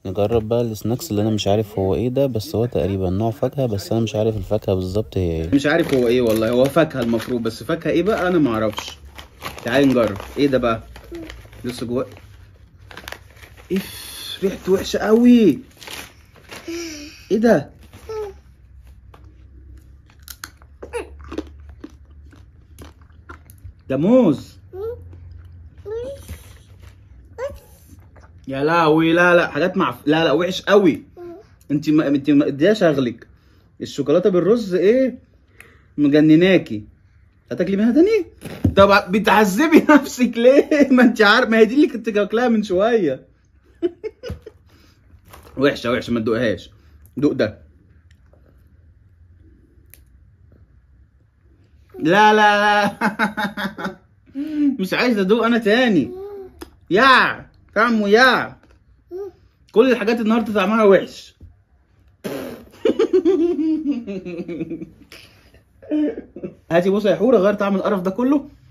نجرب بقى السناكس اللي انا مش عارف هو ايه ده، بس هو تقريبا نوع فاكهة، بس انا مش عارف الفاكهة بالظبط هي ايه. مش عارف هو ايه والله، هو فاكهة المفروض، بس فاكهة ايه بقى انا معرفش. تعالي نجرب ايه ده بقى. لسه جوه. اف، ريحته وحشة قوي. ايه ده؟ ده موز. يا لهوي، لا لا حاجات لا لا وحش قوي. انت ما اديها شغلك. الشوكولاته بالرز ايه مجنناكي. هتاكلي منها تاني؟ طب بتعذبي نفسك ليه؟ ما انت عارف، ما هي دي اللي كنت واكلاها من شويه. وحشه وحشه، ما تدوقهاش. دوق ده. لا لا لا. مش عايز ادوق انا تاني. يا طعمه يا. كل الحاجات النهارده طعمها وحش. هاتي بص يا حوره، غير طعم القرف ده كله.